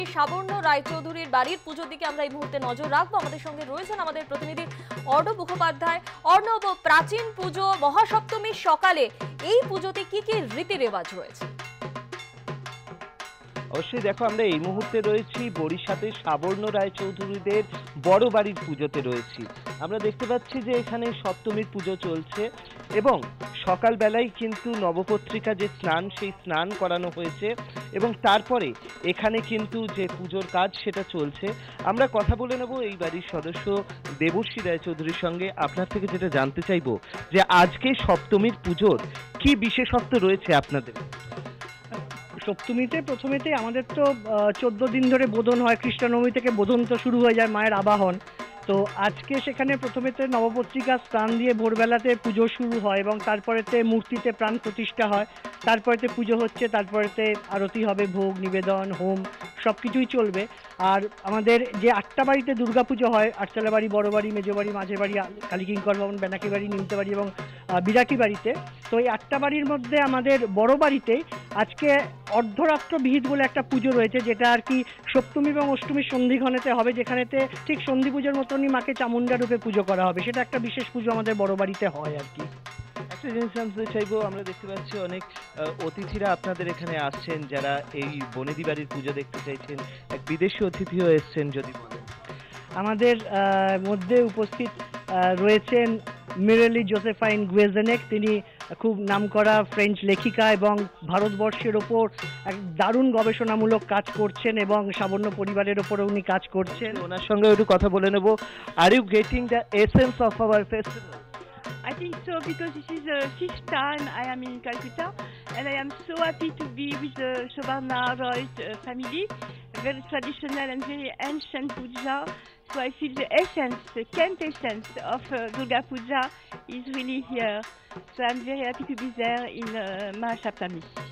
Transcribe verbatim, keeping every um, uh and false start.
সাবর্ণ রায় চৌধুরীর বাড়ির পুজোর দিকে আমরা এই মুহূর্তে নজর রাখবো। আমাদের সঙ্গে রয়েছেন আমাদের প্রতিনিধি অর্ণব মুখোপাধ্যায়। অর্ণব, প্রাচীন পুজো মহাসপ্তমীর সকালে এই পুজোতে কি কি রীতি রেওয়াজ রয়েছে? অবশ্যই দেখো, আমরা এই মুহূর্তে রয়েছি বরিশাতে সাবর্ণ রায় চৌধুরীদের বড় বাড়ির পুজোতে রয়েছি। আমরা দেখতে পাচ্ছি যে এখানে সপ্তমীর পুজো চলছে এবং সকালবেলায় কিন্তু নবপত্রিকা যে স্নান, সেই স্নান করানো হয়েছে এবং তারপরে এখানে কিন্তু যে পুজোর কাজ সেটা চলছে। আমরা কথা বলে নেব এই বাড়ির সদস্য দেবশ্রী রায় চৌধুরীর সঙ্গে। আপনার থেকে যেটা জানতে চাইবো যে আজকে সপ্তমীর পুজোর কি বিশেষত্ব রয়েছে আপনাদের? সপ্তমীতে প্রথমেতে আমাদের তো চোদ্দ দিন ধরে বোধন হয়, কৃষ্ণনবমী থেকে বোধন তো শুরু হয়ে যায়, মায়ের আবাহন। তো আজকে সেখানে প্রথমেতে নবপত্রিকা স্নান দিয়ে ভোরবেলাতে পুজো শুরু হয় এবং তারপরেতে মূর্তিতে প্রাণ প্রতিষ্ঠা হয়, তারপরেতে পুজো হচ্ছে, তারপরেতে আরতি হবে, ভোগ নিবেদন, হোম সব কিছুই চলবে। আর আমাদের যে আটটা বাড়িতে দুর্গা পুজো হয়, আটচালা বাড়ি, বড় বাড়ি, মেজো বাড়ি, মাঝের বাড়ি, কালীকিঙ্কর ভবন, বেনাকি বাড়ি, নিমতে বাড়ি এবং বিরাটি বাড়িতে, তো এই আটটা বাড়ির মধ্যে আমাদের বড় বাড়িতেই আজকে অর্ধরাত্র বিহিত বলে একটা পুজো রয়েছে, যেটা আর কি সপ্তমী এবং অষ্টমীর সন্ধিক্ষণেতে হবে, যেখানেতে ঠিক সন্ধি পুজোর মতনই মাকে চামুন্ডা রূপে পুজো করা হবে। সেটা একটা বিশেষ পুজো আমাদের বড় বাড়িতে হয় আর কি। একটা জিনিস জানতে চাইবো, আমরা দেখতে পাচ্ছি অনেক অতিথিরা আপনাদের এখানে আসছেন যারা এই বনেদি বাড়ির পুজো দেখতে চাইছেন, এক বিদেশি অতিথিও এসছেন, যদি বলেন। আমাদের মধ্যে উপস্থিত রয়েছেন মিরেলি জোসেফাইন গুয়েজেনেক। তিনি খুব নামকরা ফ্রেঞ্চ লেখিকা এবং ভারতবর্ষের ওপর এক দারুণ গবেষণামূলক কাজ করছেন এবং সাবর্ণ পরিবারের ওপরে উনি কাজ করছেন। ওনার সঙ্গে একটু কথা বলে নেব। Are you getting the essence of our festival? I think so, because this is the fifth time I am in Calcutta and I am so happy to be with the Sabarna Roy family, very traditional and very ancient puja. So I feel the essence, the quintessence of uh, Durga Puja is really here. So I'm very happy to be there in uh, Mahasaptami.